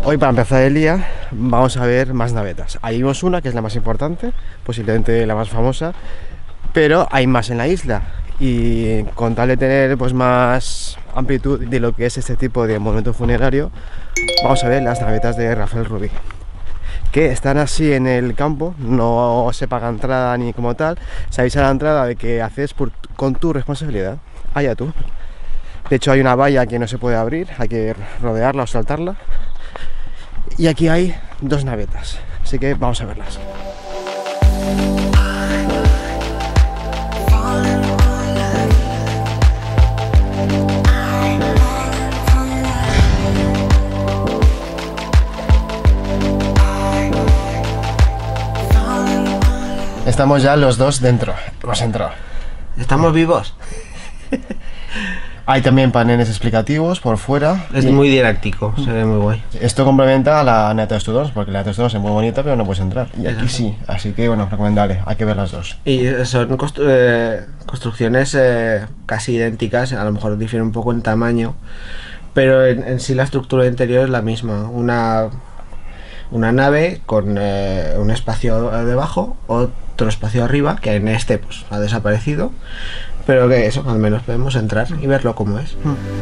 Hoy, para empezar el día, vamos a ver más navetas. Ahí vimos una que es la más importante, posiblemente la más famosa, pero hay más en la isla. Y con tal de tener pues más amplitud de lo que es este tipo de monumento funerario, vamos a ver las navetas de Rafael Rubí, que están así en el campo. No se paga entrada ni como tal, se avisa a la entrada de que haces con tu responsabilidad, allá tú. De hecho hay una valla que no se puede abrir, hay que rodearla o saltarla. Y aquí hay dos navetas, así que vamos a verlas. Estamos ya los dos dentro, hemos entrado. ¿Estamos vivos? Hay también paneles explicativos por fuera. Es muy didáctico, se ve muy guay. Esto complementa a la neta de Students, porque la neta de Students es muy bonita, pero no puedes entrar. Y aquí sí, así que bueno, recomendable, hay que ver las dos. Y son construcciones casi idénticas, a lo mejor difieren un poco en tamaño, pero en sí la estructura interior es la misma. Una nave con un espacio debajo, otro espacio arriba, que en este pues ha desaparecido, pero que eso, al menos podemos entrar y verlo como es.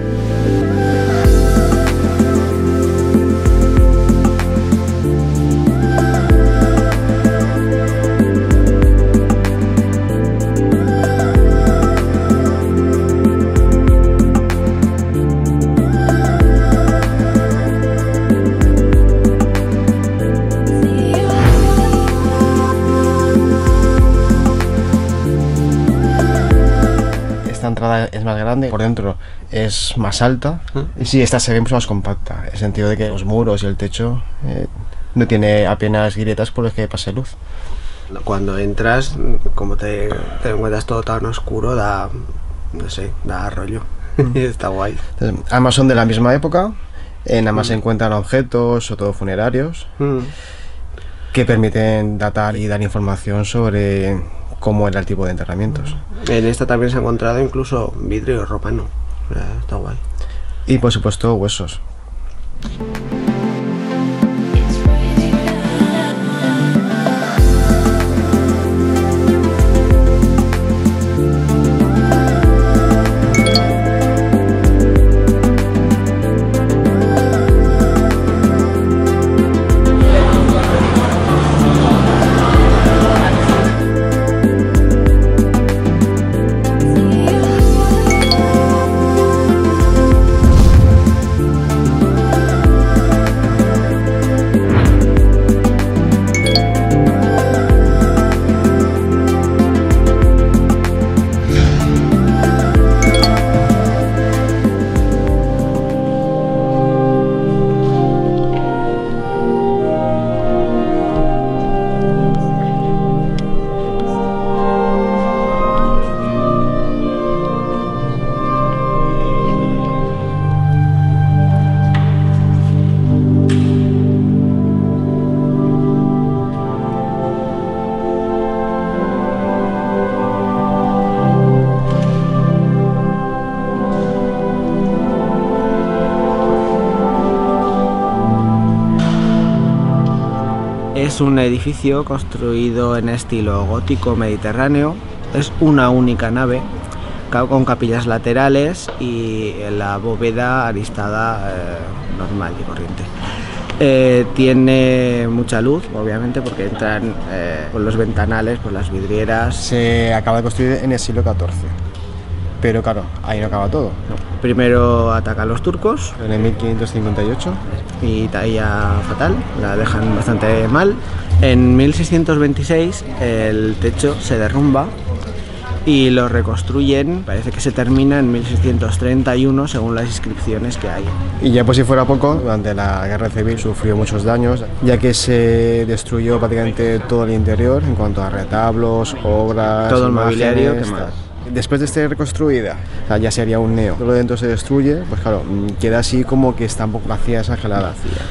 Esta entrada es más grande, por dentro es más alta y sí, esta se ve mucho más compacta, en el sentido de que los muros y el techo no tiene apenas grietas por las que pase luz. Cuando entras, como te encuentras todo tan oscuro, da, no sé, da rollo. Está guay. Entonces, ambas son de la misma época, en ambas se encuentran objetos, sobre todo funerarios, que permiten datar y dar información sobre cómo era el tipo de enterramientos. En esta también se ha encontrado incluso vidrio romano. Está guay. Y por supuesto huesos. Es un edificio construido en estilo gótico mediterráneo. Es una única nave con capillas laterales y la bóveda aristada normal y corriente. Tiene mucha luz, obviamente, porque entran por los ventanales, por las vidrieras. Se acaba de construir en el siglo XIV, pero claro, ahí no acaba todo. Primero atacan los turcos. En el 1558. Y ya fatal, la dejan bastante mal. En 1626 el techo se derrumba y lo reconstruyen, parece que se termina en 1631 según las inscripciones que hay. Y ya por si fuera poco, durante la Guerra Civil sufrió muchos daños, ya que se destruyó prácticamente todo el interior en cuanto a retablos, obras, todo el mobiliario quemado. Después de estar reconstruida, o sea, ya sería un neo. Todo lo dentro se destruye, pues claro, queda así como que está un poco vacía, exagerada.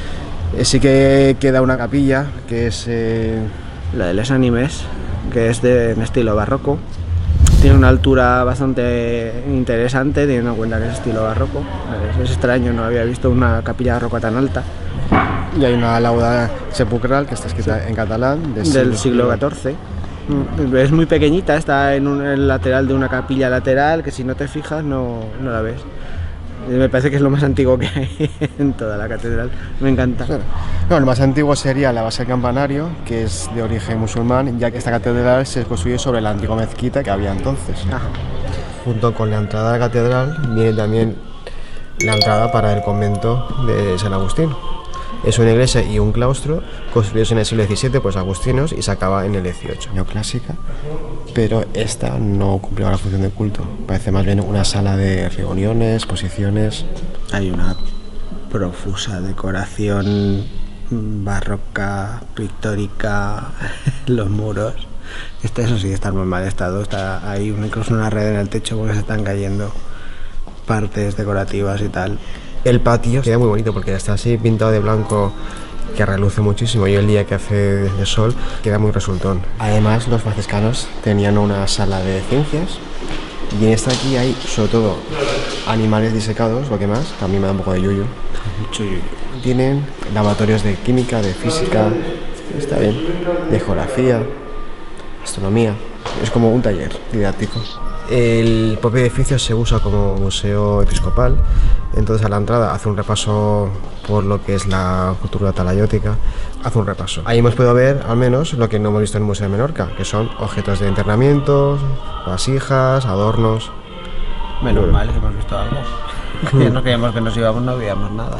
Sí que queda una capilla, que es la de Les Animes, que es en estilo barroco. Tiene una altura bastante interesante, teniendo en cuenta que es estilo barroco. Es extraño, no había visto una capilla barroca tan alta. Y hay una lauda sepulcral que está escrita en catalán del siglo XIV. Es muy pequeñita, está en el lateral de una capilla lateral que si no te fijas no la ves. Me parece que es lo más antiguo que hay en toda la catedral, me encanta. No, lo más antiguo sería la base del campanario, que es de origen musulmán, ya que esta catedral se construyó sobre la antigua mezquita que había entonces. Ajá. Junto con la entrada a la catedral viene también la entrada para el convento de San Agustín. Es una iglesia y un claustro construidos en el siglo XVII por los agustinos y se acaba en el XVIII. Neoclásica, pero esta no cumplió la función de culto. Parece más bien una sala de reuniones, exposiciones. Hay una profusa decoración barroca, pictórica, los muros. Eso sí está en muy mal estado. Hay incluso una red en el techo porque se están cayendo partes decorativas y tal. El patio queda muy bonito porque está así pintado de blanco, que reluce muchísimo, y el día que hace de sol queda muy resultón. Además, los franciscanos tenían una sala de ciencias y en esta aquí hay sobre todo animales disecados, lo que más, que a mí me da un poco de yuyu. Mucho yuyu. Tienen laboratorios de química, de física, está bien, de geografía, astronomía, es como un taller didáctico. El propio edificio se usa como museo episcopal, entonces a la entrada hace un repaso por lo que es la cultura talayótica, hace un repaso. Ahí hemos podido ver al menos lo que no hemos visto en el Museo de Menorca, que son objetos de internamiento, vasijas, adornos. Menos mal que hemos visto algo. Ya no creíamos que nos íbamos, no veíamos nada.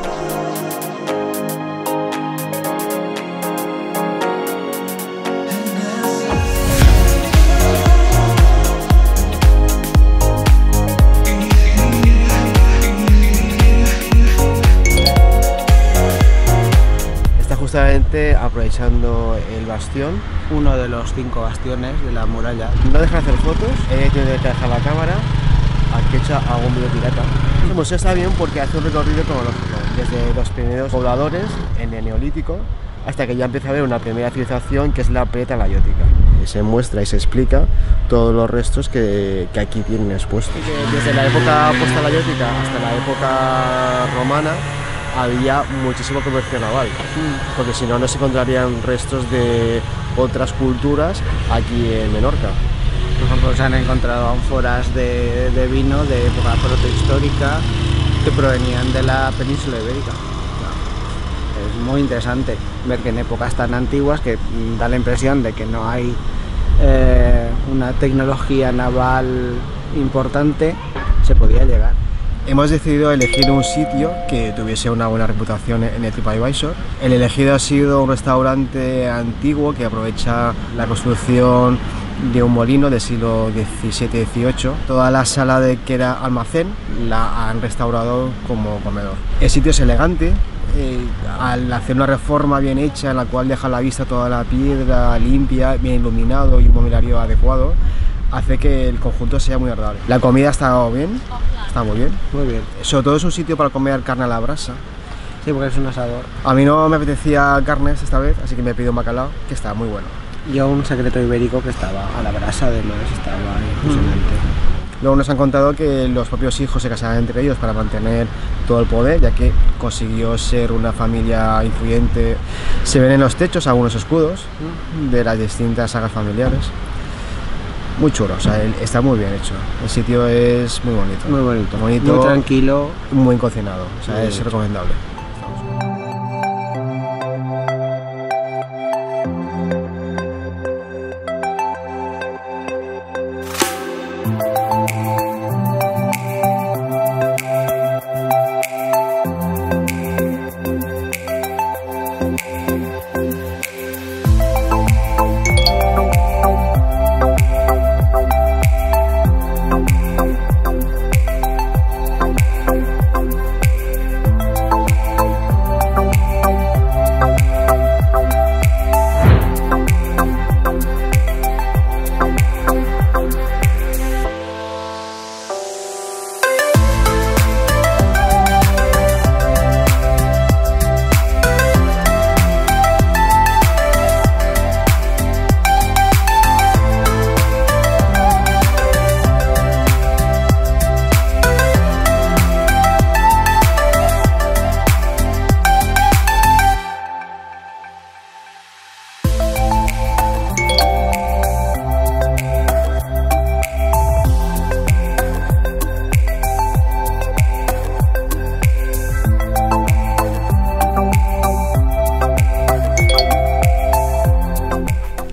Justamente aprovechando el bastión, uno de los 5 bastiones de la muralla. No dejan hacer fotos, he tenido que dejar la cámara, aquí he hecho algún vídeo pirata. El museo está bien porque hace un recorrido cronológico, desde los primeros pobladores en el Neolítico hasta que ya empieza a haber una primera civilización que es la pretalayótica. Se muestra y se explica todos los restos que aquí tienen expuestos. Desde la época postalayótica hasta la época romana había muchísimo comercio naval, porque si no, no se encontrarían restos de otras culturas aquí en Menorca. Por ejemplo, se han encontrado ánforas de vino de época protohistórica que provenían de la península ibérica. Es muy interesante ver que en épocas tan antiguas, que da la impresión de que no hay una tecnología naval importante, se podía llegar. Hemos decidido elegir un sitio que tuviese una buena reputación en el TripAdvisor. El elegido ha sido un restaurante antiguo que aprovecha la construcción de un molino del siglo XVII-XVIII. Toda la sala de que era almacén la han restaurado como comedor. El sitio es elegante, al hacer una reforma bien hecha en la cual deja a la vista toda la piedra limpia, bien iluminado y un mobiliario adecuado, hace que el conjunto sea muy agradable. La comida está bien, está muy bien. Muy bien. Sobre todo es un sitio para comer carne a la brasa. Sí, porque es un asador. A mí no me apetecía carnes esta vez, así que me pido un bacalao, que está muy bueno. Yo un secreto ibérico que estaba a la brasa, además, estaba impresionante. Luego nos han contado que los propios hijos se casaban entre ellos para mantener todo el poder, ya que consiguió ser una familia influyente. Se ven en los techos algunos escudos de las distintas sagas familiares. Muy chulo, o sea, está muy bien hecho. El sitio es muy bonito. Muy bonito. Muy tranquilo. Muy bien cocinado, o sea, es recomendable.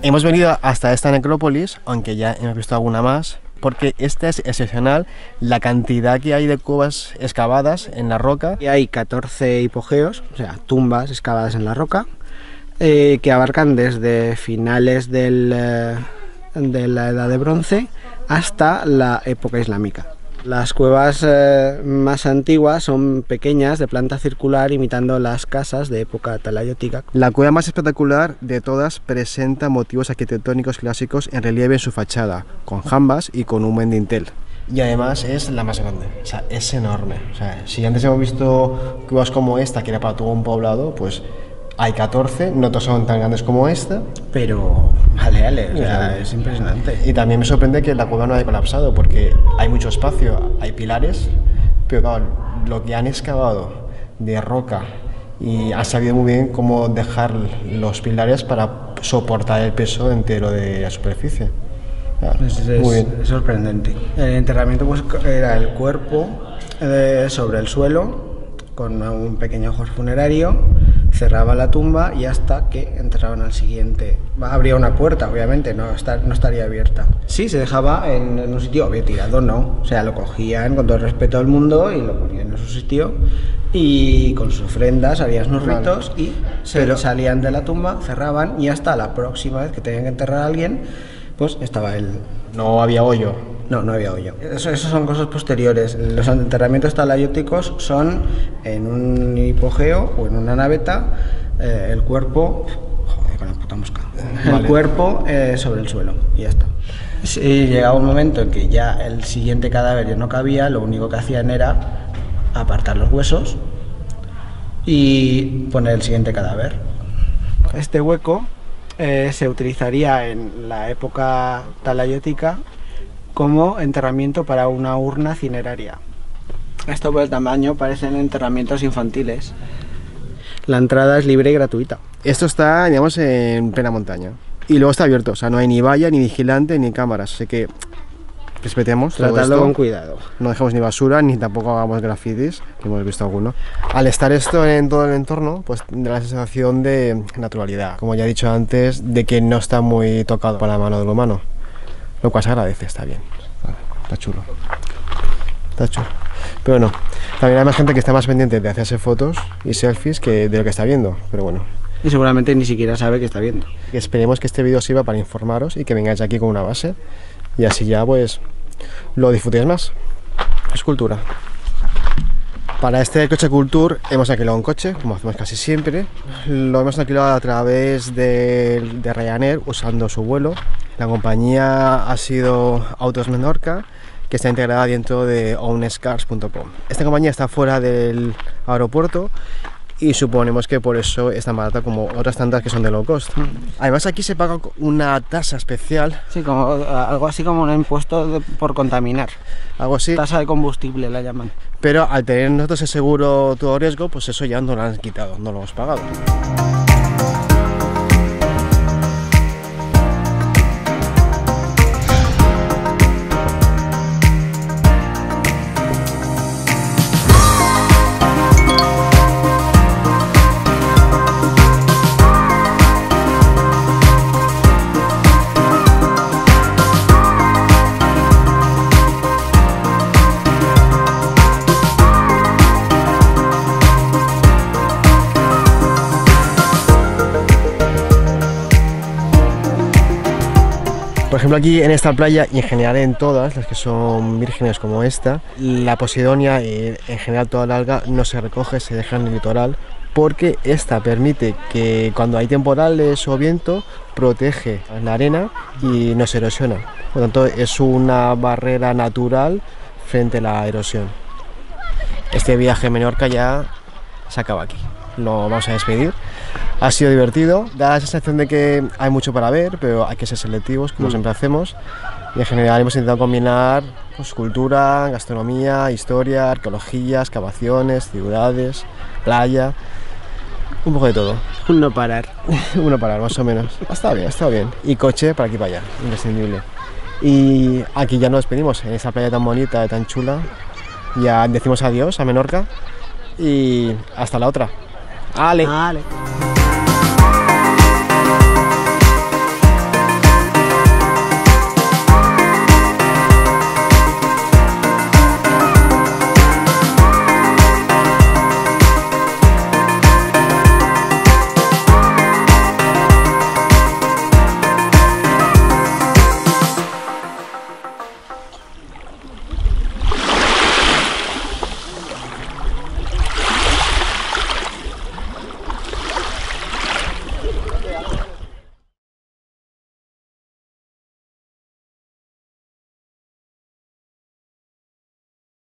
Hemos venido hasta esta necrópolis, aunque ya hemos visto alguna más, porque esta es excepcional, la cantidad que hay de cuevas excavadas en la roca. Y hay 14 hipogeos, o sea, tumbas excavadas en la roca, que abarcan desde finales de la Edad de Bronce hasta la época islámica. Las cuevas más antiguas son pequeñas, de planta circular, imitando las casas de época talayótica. La cueva más espectacular de todas presenta motivos arquitectónicos clásicos en relieve en su fachada, con jambas y con un buen dintel. Y además es la más grande, o sea, es enorme. O sea, si antes hemos visto cuevas como esta, que era para todo un poblado, pues hay 14, no todas son tan grandes como esta. Pero, vale, o sea, es impresionante. Y también me sorprende que la cueva no haya colapsado, porque hay mucho espacio, hay pilares, pero claro, lo que han excavado de roca y han sabido muy bien cómo dejar los pilares para soportar el peso entero de la superficie. Muy bien. Es sorprendente. El enterramiento pues era el cuerpo sobre el suelo con un pequeño ajos funerario, cerraba la tumba y hasta que enterraban al siguiente. Habría una puerta, obviamente, no estaría abierta. Sí, se dejaba en un sitio, había tirado, no. O sea, lo cogían con todo el respeto del mundo y lo ponían en su sitio y con sus ofrendas harían sus ritos y salían de la tumba, cerraban y hasta la próxima vez que tenían que enterrar a alguien, pues estaba él. No había hoyo. No había hoyo. Eso son cosas posteriores. Los enterramientos talayóticos son en un hipogeo o en una naveta, el cuerpo... Joder, con la puta mosca. Vale. El cuerpo sobre el suelo y ya está. Si llegaba un momento en que ya el siguiente cadáver ya no cabía, lo único que hacían era apartar los huesos y poner el siguiente cadáver. Este hueco se utilizaría en la época talayótica como enterramiento para una urna cineraria. Esto por el tamaño parecen enterramientos infantiles. La entrada es libre y gratuita. Esto está, digamos, en plena montaña. Y luego está abierto, o sea, no hay ni valla, ni vigilante, ni cámaras. Así que respetemos. Tratadlo con cuidado. No dejemos ni basura, ni tampoco hagamos grafitis, que hemos visto alguno. Al estar esto en todo el entorno, pues da la sensación de naturalidad. Como ya he dicho antes, de que no está muy tocado por la mano del humano. Lo cual se agradece, está bien, está chulo, está chulo. Pero no, también hay más gente que está más pendiente de hacerse fotos y selfies que de lo que está viendo, pero bueno. Y seguramente ni siquiera sabe que está viendo. Esperemos que este vídeo sirva para informaros y que vengáis aquí con una base y así ya pues lo disfrutéis más. Es cultura. Para este coche Culture hemos alquilado un coche, como hacemos casi siempre. Lo hemos alquilado a través de Ryanair usando su vuelo. La compañía ha sido Autos Menorca, que está integrada dentro de ownscars.com. Esta compañía está fuera del aeropuerto y suponemos que por eso es tan barata como otras tantas que son de low cost. Además aquí se paga una tasa especial. Sí, como, algo así como un impuesto por contaminar. Algo así. Tasa de combustible la llaman. Pero al tener nosotros el seguro todo riesgo, pues eso ya no lo han quitado, no lo hemos pagado. Por ejemplo, aquí en esta playa y en general en todas las que son vírgenes como esta, la posidonia y en general toda la alga no se recoge, se deja en el litoral, porque esta permite que cuando hay temporales o viento protege la arena y no se erosiona. Por lo tanto, es una barrera natural frente a la erosión. Este viaje a Menorca ya se acaba aquí. Lo vamos a despedir. Ha sido divertido, da la sensación de que hay mucho para ver, pero hay que ser selectivos, como siempre hacemos. Y en general hemos intentado combinar pues, cultura, gastronomía, historia, arqueología, excavaciones, ciudades, playa, un poco de todo. Un no parar. Un no parar, más o menos. Está bien. Y coche para aquí para allá, imprescindible. Y aquí ya nos despedimos, en esa playa tan bonita, tan chula. Ya decimos adiós a Menorca y hasta la otra. ¡Ale! ¡Ale!